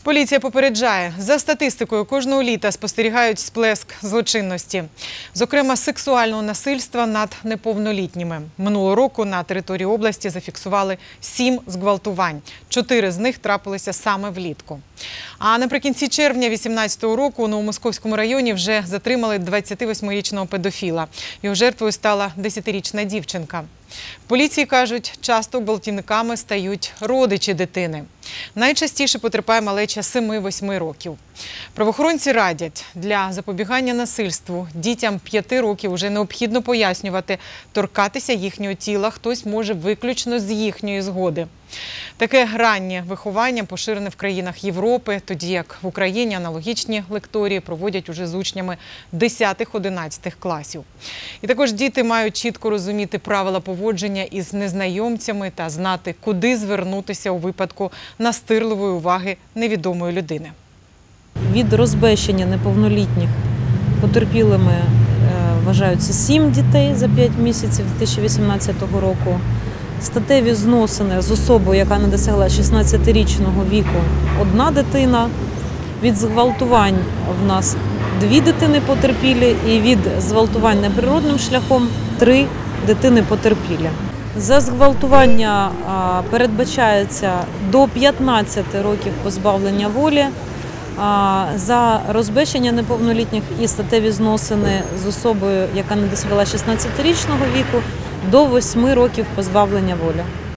Поліція попереджає, за статистикою кожного літа спостерігають сплеск злочинності. Зокрема, сексуального насильства над неповнолітніми. Минулого року на території області зафіксували 7 зґвалтувань. 4 з них трапилися саме влітку. А наприкінці червня 2018 року у Новомосковському районі вже затримали 28-річного педофіла. Його жертвою стала 10-річна дівчинка. В поліції кажуть, часто гвалтівниками стають родичі дитини. Найчастіше потерпає малеча 7-8 років. Правоохоронці радять, для запобігання насильству дітям 5 років вже необхідно пояснювати, торкатися їхнього тіла хтось може виключно з їхньої згоди. Таке раннє виховання поширене в країнах Європи, тоді як в Україні аналогічні лекторії проводять уже з учнями 10-11 класів. І також діти мають чітко розуміти правила поводження із незнайомцями та знати, куди звернутися у випадку настирливої уваги невідомої людини. Від розбещення неповнолітніх потерпілими вважаються 7 дітей за 5 місяців 2018 року. Статеві зносини з особою, яка не досягла 16-річного віку, 1 дитина. Від зґвалтувань в нас 2 дитини потерпілі і від зґвалтувань неприродним шляхом 3 дитини потерпілі. За зґвалтування передбачається до 15 років позбавлення волі, за розбещення неповнолітніх і статеві зносини з особою, яка не досягла 16-річного віку, до 8 років позбавлення волі.